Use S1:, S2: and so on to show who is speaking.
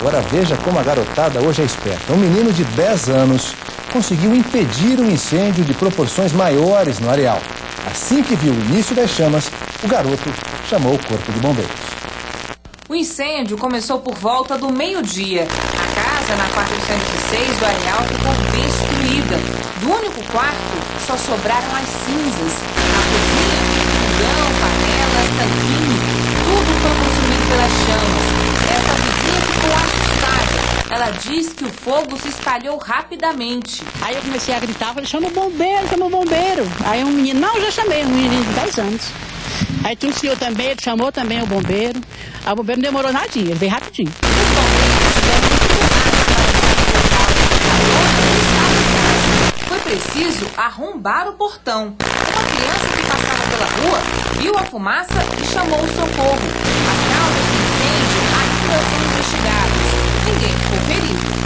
S1: Agora veja como a garotada hoje é esperta. Um menino de 10 anos conseguiu impedir um incêndio de proporções maiores no areal. Assim que viu o início das chamas, o garoto chamou o corpo de bombeiros.
S2: O incêndio começou por volta do meio-dia. A casa, na 406 do areal, ficou destruída. Do único quarto, só sobraram as cinzas. A cozinha, fogão, panelas, tanquinho, tudo foi consumido pelas chamas. Essa vizinha ficou assustada. Ela diz que o fogo se espalhou rapidamente.
S3: Aí eu comecei a gritar, falei, chama o bombeiro, chama o bombeiro. Aí um menino, não, já chamei, um menino de 10 anos. Aí tinha um senhor também, ele chamou também o bombeiro. Aí o bombeiro não demorou nadinha, ele veio rapidinho.
S2: Foi preciso arrombar o portão. Uma criança que passava pela rua viu a fumaça e chamou o socorro. As causas do incêndio ainda são investigadas. Ninguém ficou ferido.